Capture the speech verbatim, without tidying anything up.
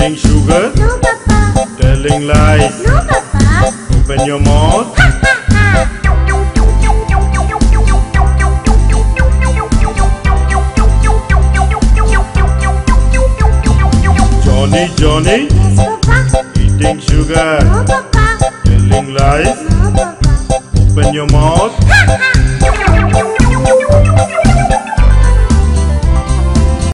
Eating sugar? No, Papa. Telling lies? No, Papa. Open your mouth. Johny Johny? Yes, Papa. Eating sugar? No, Papa. Telling lies? No, Papa. Open your mouth.